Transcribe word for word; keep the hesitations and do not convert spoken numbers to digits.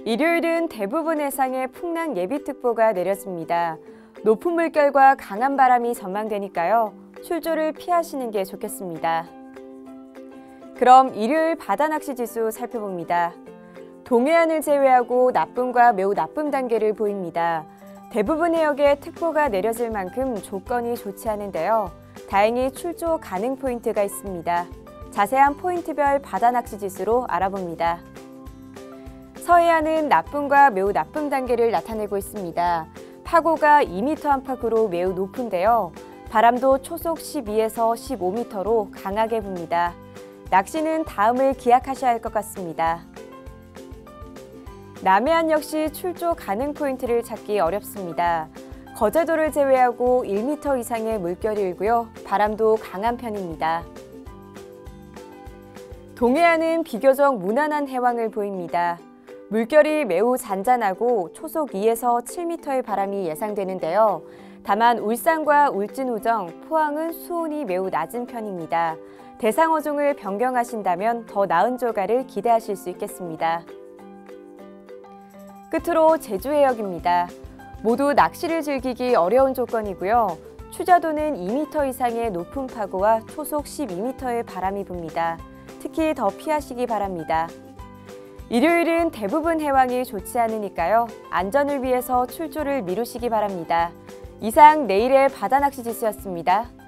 일요일은 대부분 해상에 풍랑 예비특보가 내려집니다. 높은 물결과 강한 바람이 전망되니까요. 출조를 피하시는 게 좋겠습니다. 그럼 일요일 바다낚시 지수 살펴봅니다. 동해안을 제외하고 나쁨과 매우 나쁨 단계를 보입니다. 대부분 해역에 특보가 내려질 만큼 조건이 좋지 않은데요. 다행히 출조 가능 포인트가 있습니다. 자세한 포인트별 바다낚시 지수로 알아봅니다. 서해안은 나쁨과 매우 나쁨 단계를 나타내고 있습니다. 파고가 이 미터 안팎으로 매우 높은데요. 바람도 초속 십이에서 십오 미터로 강하게 붑니다. 낚시는 다음을 기약하셔야 할 것 같습니다. 남해안 역시 출조 가능 포인트를 찾기 어렵습니다. 거제도를 제외하고 일 미터 이상의 물결이 일고요. 바람도 강한 편입니다. 동해안은 비교적 무난한 해왕을 보입니다. 물결이 매우 잔잔하고 초속 이에서 칠 미터의 바람이 예상되는데요. 다만 울산과 울진 우정, 포항은 수온이 매우 낮은 편입니다. 대상 어종을 변경하신다면 더 나은 조가를 기대하실 수 있겠습니다. 끝으로 제주 해역입니다. 모두 낚시를 즐기기 어려운 조건이고요. 추자도는 이 미터 이상의 높은 파고와 초속 십이 미터의 바람이 붑니다. 특히 더 피하시기 바랍니다. 일요일은 대부분 해왕이 좋지 않으니까요. 안전을 위해서 출조를 미루시기 바랍니다. 이상 내일의 바다낚시 지수였습니다.